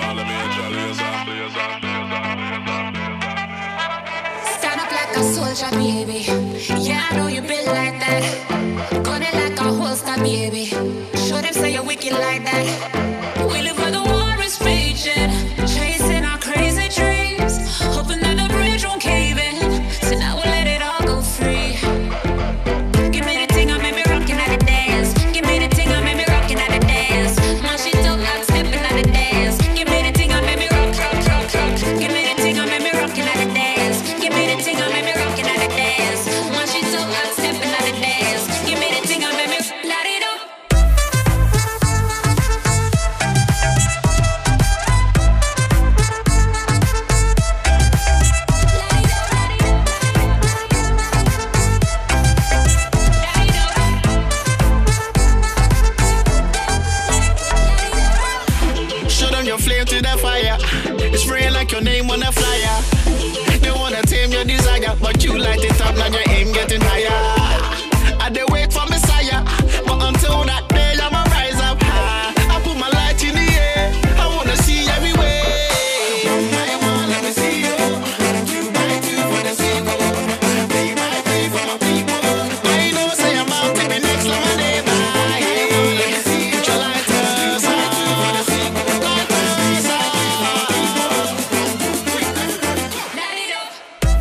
Stand up like a soldier, baby. Yeah, I know you built like that. Gun it like a holster, baby. Show them say you're wicked like that. We live where the war is raging, chasing our crazy dreams, hoping that the bridge won't cave in. So now we'll let it all go free. Give me the thing, I made me rockin' at the dance. Give me the thing, I made me rockin' at the dance. Now she don't like stepping at the dance. Give me the thing, I made me rock, rock, rock, rock. Give me the thing, I made me rockin' at the dance. Give me the thing, I made me rockin' at the dance. Now she don't like stepping at the dance. Give me the thing, I made me light it up. Show them your flame to the fire. It's spraying like your name on a flyer. They wanna tame your desire, but you light it up, now your aim getting higher. I dey wait for Messiah, but until that day I'ma rise up high. I put my light in the air, I wanna see everywhere. I want, let me see you. You might do for the sequel. They might pay for my people. I know say I'm out to be next like my neighbor. I want, let me see you. Put your lighters on. Lighters on. Light it up.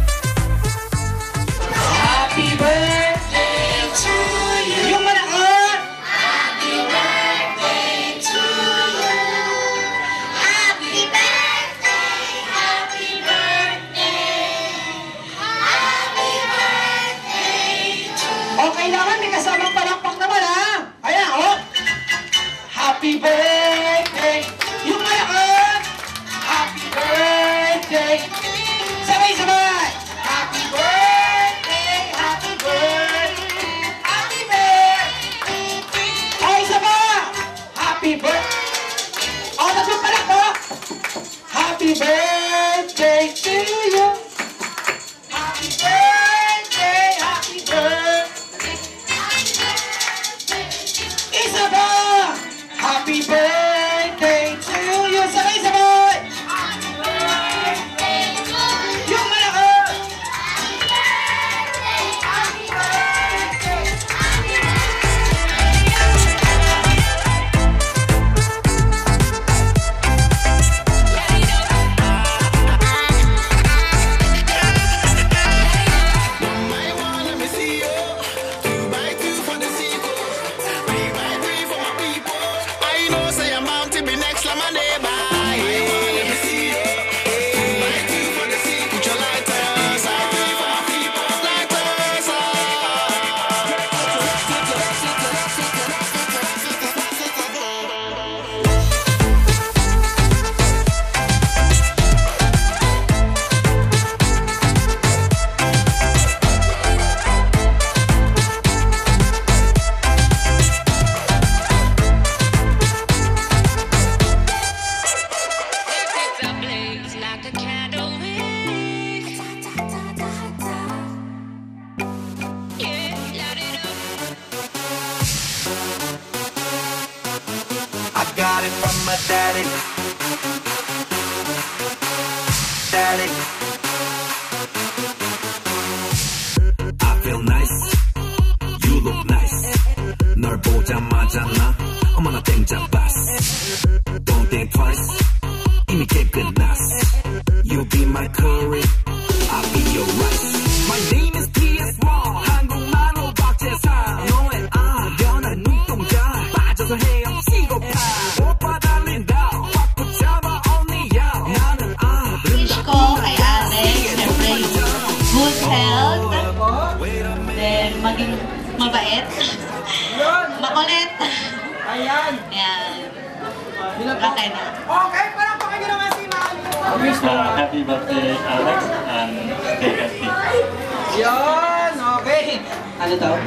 Happy birthday to you. Yung malakas. Happy birthday to you. Happy birthday. Happy birthday. Happy birthday to you. O, kailangan may kasamang palakpak naman, ha? Ayan, o. Happy birthday. Yung malakas. Happy birthday. Sabay-sabay. Happy birthday. Happy birthday. Happy birthday. Ay, isa pa. Happy birthday. O, tatlong palakpak. Happy birthday to you. Happy birthday. Happy birthday. Isa pa. Happy birthday to you. Sabay-sabay. Yung malakas. I want, let me see you. 2x2 for the sequel. 3x3 for my people. I know say I'm out to be next like my neighbor. I want, let me see you. 2x2 for the sequel. Put your lighters on. Lighters on. It's a blaze like a candle wick. Yeah, light it up. I got it from my daddy. Daddy. I feel nice. You look nice. 널 보자마자 나 어머나 땡잡았어. Don't think twice. 이미 게임 끝났어. You be my curry. I'll be your rice. My name is PS1. 한국말로 박재상. 너의 아련한 눈동자 빠져서 헤엄치고파. 오빠 달린다. 확 붙잡아 only you. 나는 Wish ko kay Alex, syempre, good health, then maging mabait, makulit. Ayan. Yan. Okay na. Okay, parang pakinggan naman si Mami. Happy birthday, Alex, and stay healthy. Yun, okay. Ano daw?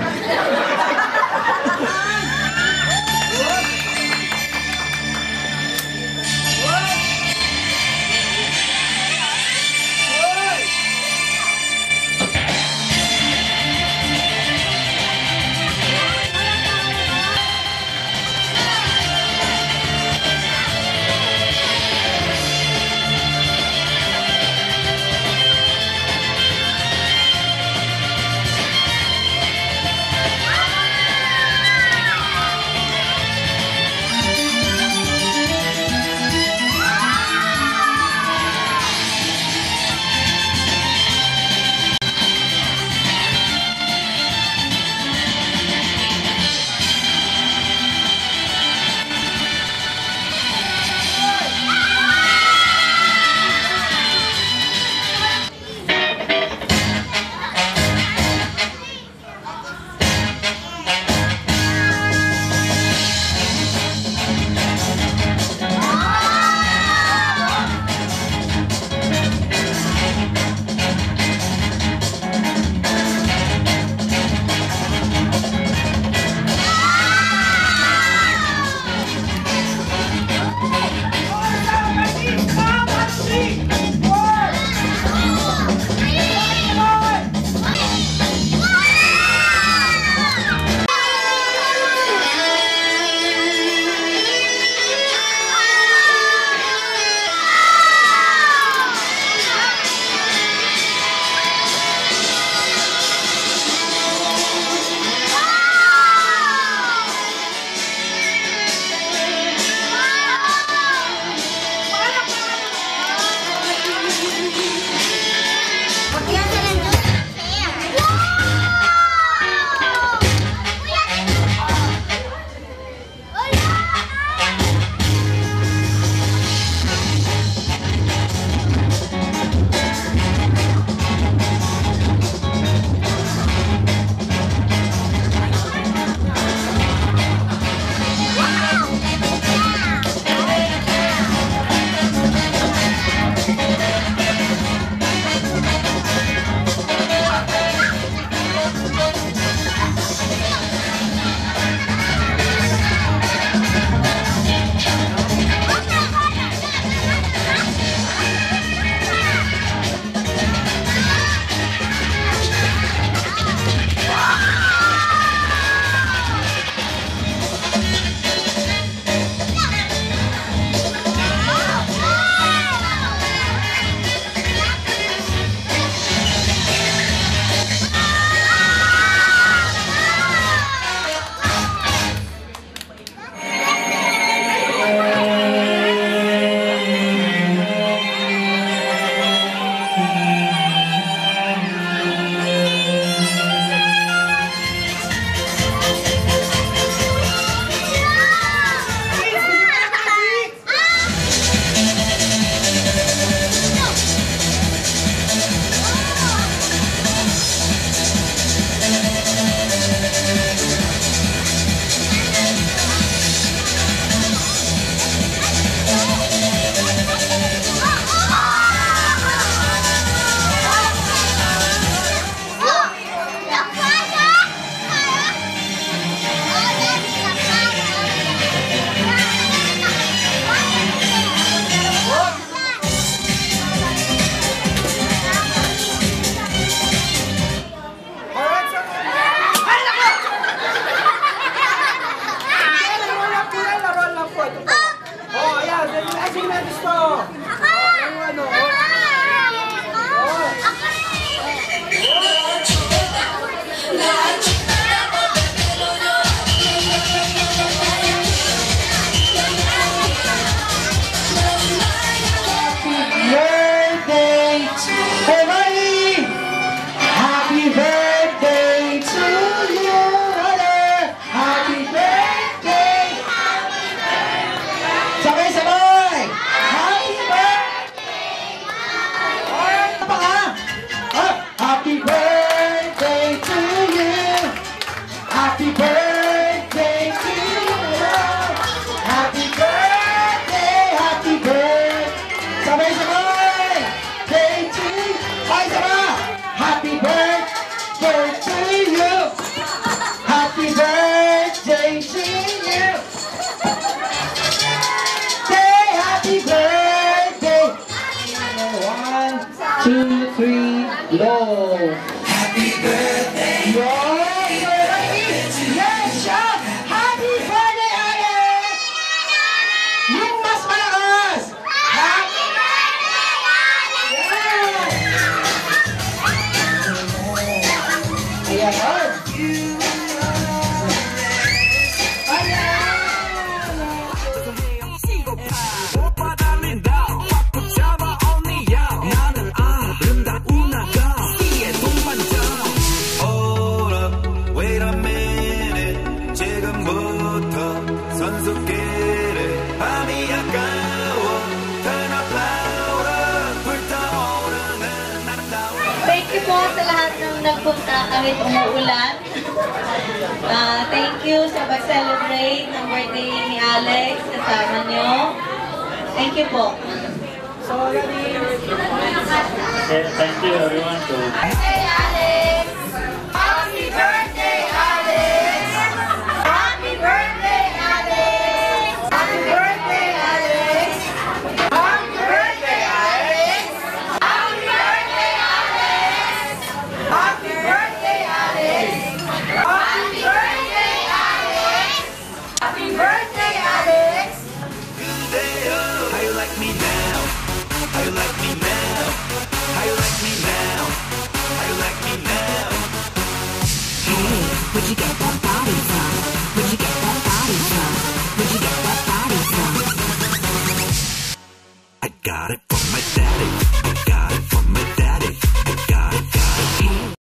na gusto? Yung ano? Low. Happy birthday. Yes, shout. Happy birthday, Alex. Yung mas malakas. Happy birthday, Alex. Ayan. Thank you po sa lahat ng nagpunta kahit umuulan. Thank you sa pag-celebrate ng birthday ni Alex. Kasama nyo. Thank you po. Okay, thank you everyone.